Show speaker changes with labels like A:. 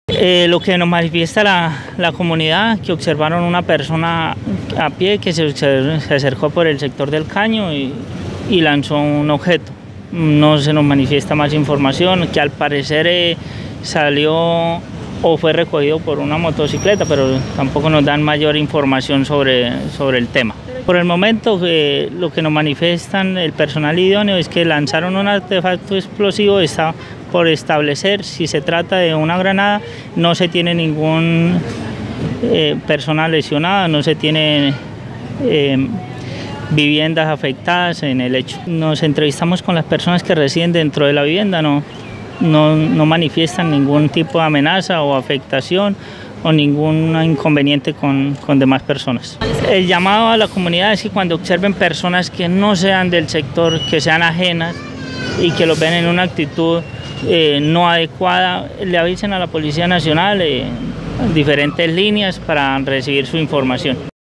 A: Lo que nos manifiesta la comunidad, que observaron una persona a pie que se acercó por el sector del caño y lanzó un objeto. No se nos manifiesta más información, que al parecer salió o fue recogido por una motocicleta, pero tampoco nos dan mayor información sobre el tema. Por el momento, lo que nos manifiestan el personal idóneo es que lanzaron un artefacto explosivo. Está por establecer si se trata de una granada. No se tiene ningún persona lesionada, no se tiene viviendas afectadas en el hecho. Nos entrevistamos con las personas que residen dentro de la vivienda, no manifiestan ningún tipo de amenaza o afectación o ningún inconveniente con demás personas. El llamado a la comunidad es que cuando observen personas que no sean del sector, que sean ajenas y que los ven en una actitud no adecuada, le avisen a la Policía Nacional diferentes líneas para recibir su información.